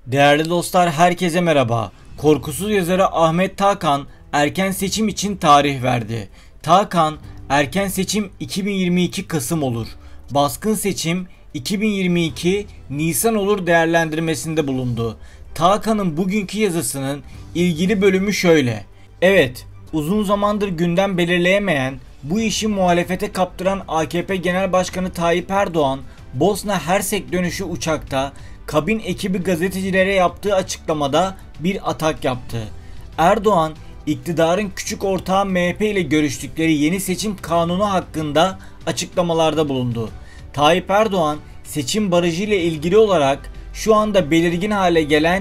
Değerli dostlar, herkese merhaba. Korkusuz yazarı Ahmet Takan erken seçim için tarih verdi. Takan, erken seçim 2022 Kasım olur, baskın seçim 2022 Nisan olur değerlendirmesinde bulundu. Takan'ın bugünkü yazısının ilgili bölümü şöyle. Evet, uzun zamandır gündem belirleyemeyen, bu işi muhalefete kaptıran AKP Genel Başkanı Tayyip Erdoğan, Bosna Hersek dönüşü uçakta kabin ekibi gazetecilere yaptığı açıklamada bir atak yaptı. Erdoğan, iktidarın küçük ortağı MHP ile görüştükleri yeni seçim kanunu hakkında açıklamalarda bulundu. Tayyip Erdoğan, seçim barajı ile ilgili olarak şu anda belirgin hale gelen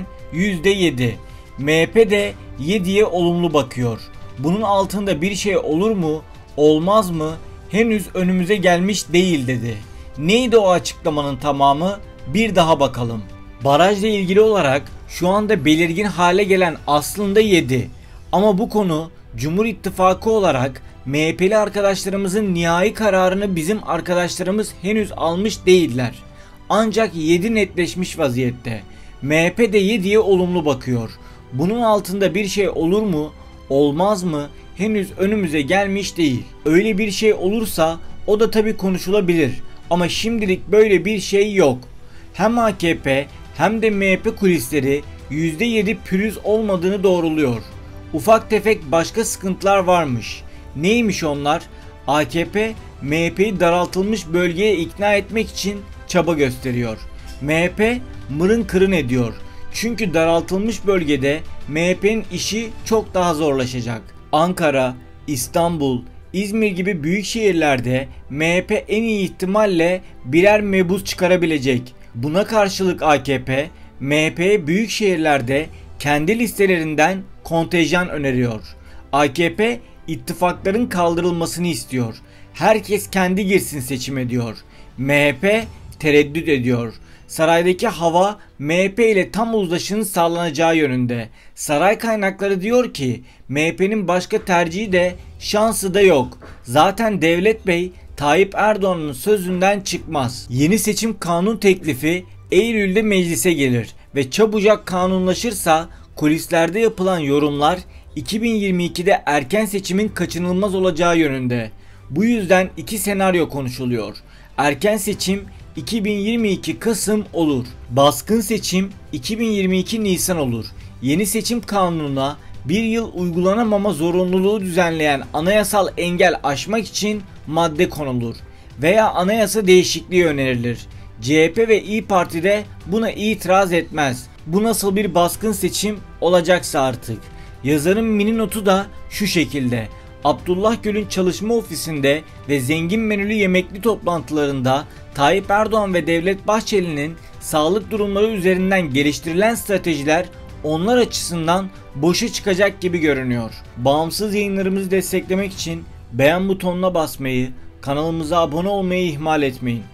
%7, MHP de 7'ye olumlu bakıyor. Bunun altında bir şey olur mu, olmaz mı, henüz önümüze gelmiş değil dedi. Neydi o açıklamanın tamamı? Bir daha bakalım. Barajla ilgili olarak şu anda belirgin hale gelen aslında 7. Ama bu konu Cumhur İttifakı olarak MHP'li arkadaşlarımızın nihai kararını bizim arkadaşlarımız henüz almış değiller. Ancak 7 netleşmiş vaziyette. MHP de 7'ye olumlu bakıyor. Bunun altında bir şey olur mu, olmaz mı henüz önümüze gelmiş değil. Öyle bir şey olursa o da tabii konuşulabilir. Ama şimdilik böyle bir şey yok. Hem AKP hem de MHP kulisleri %7 pürüz olmadığını doğruluyor. Ufak tefek başka sıkıntılar varmış. Neymiş onlar? AKP MHP'yi daraltılmış bölgeye ikna etmek için çaba gösteriyor. MHP mırın kırın ediyor. Çünkü daraltılmış bölgede MHP'nin işi çok daha zorlaşacak. Ankara, İstanbul, İzmir gibi büyük şehirlerde MHP en iyi ihtimalle birer mebus çıkarabilecek. Buna karşılık AKP, MHP'ye büyük şehirlerde kendi listelerinden kontenjan öneriyor. AKP ittifakların kaldırılmasını istiyor. Herkes kendi girsin seçime diyor. MHP tereddüt ediyor. Saraydaki hava MHP ile tam uzlaşının sağlanacağı yönünde. Saray kaynakları diyor ki MHP'nin başka tercihi de şansı da yok. Zaten Devlet Bey Tayyip Erdoğan'ın sözünden çıkmaz. Yeni seçim kanun teklifi Eylül'de meclise gelir ve çabucak kanunlaşırsa kulislerde yapılan yorumlar 2022'de erken seçimin kaçınılmaz olacağı yönünde. Bu yüzden iki senaryo konuşuluyor. Erken seçim 2022 Kasım olur. Baskın seçim 2022 Nisan olur. Yeni seçim kanununa bir yıl uygulanamama zorunluluğu düzenleyen anayasal engel aşmak için madde konulur veya anayasa değişikliği önerilir. CHP ve İYİ Parti de buna itiraz etmez. Bu nasıl bir baskın seçim olacaksa artık. Yazarın mini notu da şu şekilde. Abdullah Gül'ün çalışma ofisinde ve zengin menülü yemekli toplantılarında Tayyip Erdoğan ve Devlet Bahçeli'nin sağlık durumları üzerinden geliştirilen stratejiler onlar açısından boşa çıkacak gibi görünüyor. Bağımsız yayınlarımızı desteklemek için beğen butonuna basmayı, kanalımıza abone olmayı ihmal etmeyin.